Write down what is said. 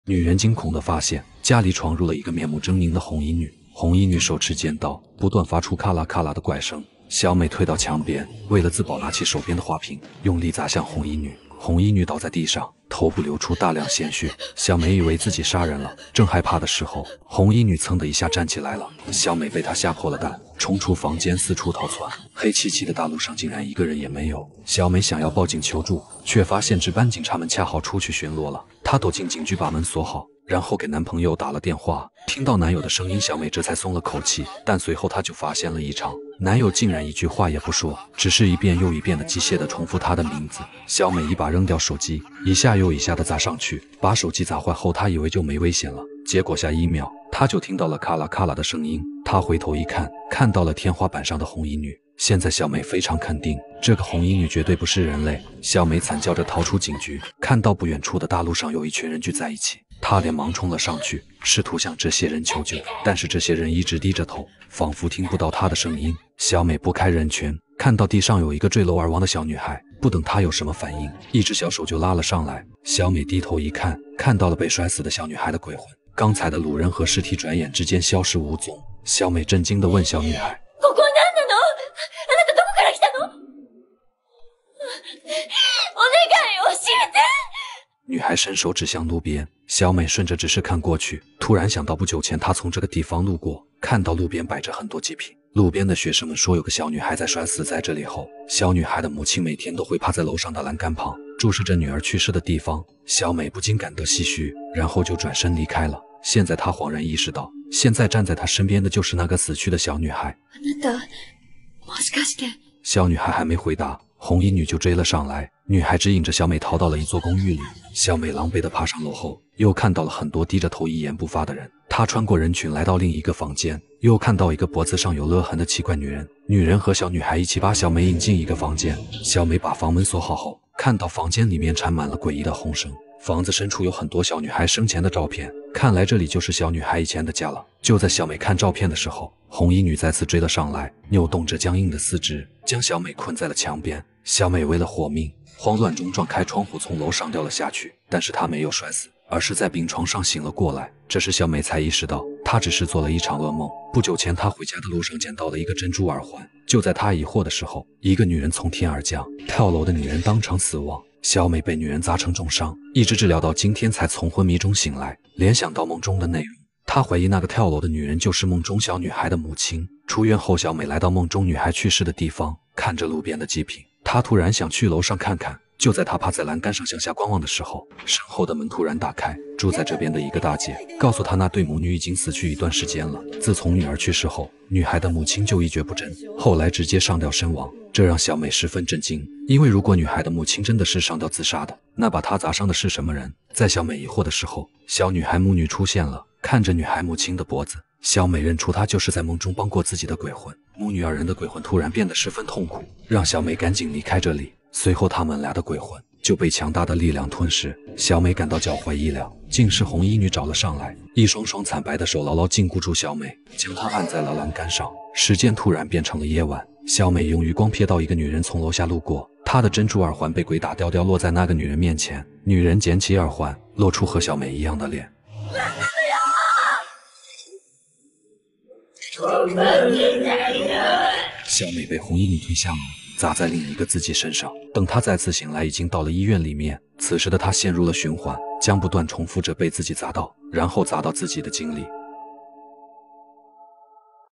女人惊恐地发现家里闯入了一个面目狰狞的红衣女。红衣女手持尖刀，不断发出咔啦咔啦的怪声。小美退到墙边，为了自保，拿起手边的花瓶，用力砸向红衣女。红衣女倒在地上，头部流出大量鲜血。小美以为自己杀人了，正害怕的时候，红衣女噌的一下站起来了。小美被她吓破了胆，冲出房间四处逃窜。黑漆漆的大路上竟然一个人也没有。小美想要报警求助，却发现值班警察们恰好出去巡逻了。她躲进警局，把门锁好，然后给男朋友打了电话。听到男友的声音，小美这才松了口气，但随后她就发现了异常。男友竟然一句话也不说，只是一遍又一遍的机械地重复她的名字。小美一把扔掉手机，一下又一下的砸上去，把手机砸坏后，她以为就没危险了。结果下1秒，她就听到了咔啦咔啦的声音。她回头一看，看到了天花板上的红衣女。现在小美非常肯定，这个红衣女绝对不是人类。小美惨叫着逃出警局，看到不远处的大路上有一群人聚在一起，她连忙冲了上去，试图向这些人求救，但是这些人一直低着头，仿佛听不到她的声音。小美拨开人群，看到地上有一个坠楼而亡的小女孩，不等她有什么反应，一只小手就拉了上来。小美低头一看，看到了被摔死的小女孩的鬼魂。刚才的路人和尸体转眼之间消失无踪。小美震惊地问小女孩：女孩伸手指向路边，小美顺着指示看过去，突然想到不久前她从这个地方路过，看到路边摆着很多祭品。路边的学生们说有个小女孩在摔死在这里后，小女孩的母亲每天都会趴在楼上的栏杆旁，注视着女儿去世的地方。小美不禁感到唏嘘，然后就转身离开了。现在她恍然意识到，现在站在她身边的就是那个死去的小女孩。小女孩还没回答，红衣女就追了上来。女孩指引着小美逃到了一座公寓里。小美狼狈地爬上楼后，又看到了很多低着头一言不发的人。她穿过人群来到另一个房间，又看到一个脖子上有勒痕的奇怪女人。女人和小女孩一起把小美引进一个房间。小美把房门锁好后，看到房间里面缠满了诡异的红绳。房子深处有很多小女孩生前的照片，看来这里就是小女孩以前的家了。就在小美看照片的时候，红衣女再次追了上来，扭动着僵硬的四肢，将小美困在了墙边。小美为了活命，慌乱中撞开窗户，从楼上掉了下去，但是她没有摔死，而是在病床上醒了过来。这时小美才意识到，她只是做了一场噩梦。不久前她回家的路上捡到了一个珍珠耳环，就在她疑惑的时候，一个女人从天而降，跳楼的女人当场死亡。小美被女人砸成重伤，一直治疗到今天才从昏迷中醒来。联想到梦中的内容，她怀疑那个跳楼的女人就是梦中小女孩的母亲。出院后，小美来到梦中女孩去世的地方，看着路边的祭品，她突然想去楼上看看。就在她趴在栏杆上向下观望的时候，身后的门突然打开，住在这边的一个大姐告诉她，那对母女已经死去一段时间了。自从女儿去世后，女孩的母亲就一蹶不振，后来直接上吊身亡。这让小美十分震惊，因为如果女孩的母亲真的是上吊自杀的，那把她砸伤的是什么人？在小美疑惑的时候，小女孩母女出现了，看着女孩母亲的脖子，小美认出她就是在梦中帮过自己的鬼魂。母女二人的鬼魂突然变得十分痛苦，让小美赶紧离开这里。随后他们俩的鬼魂就被强大的力量吞噬。小美感到脚踝一凉，竟是红衣女找了上来，一双双惨白的手牢牢禁锢住小美，将她按在了栏杆上。时间突然变成了夜晚，小美用余光瞥到一个女人从楼下路过，她的珍珠耳环被鬼打掉，落在那个女人面前。女人捡起耳环，露出和小美一样的脸。小美被红衣女推下楼，砸在另一个自己身上。等她再次醒来，已经到了医院里面。此时的她陷入了循环，将不断重复着被自己砸到，然后砸到自己的经历。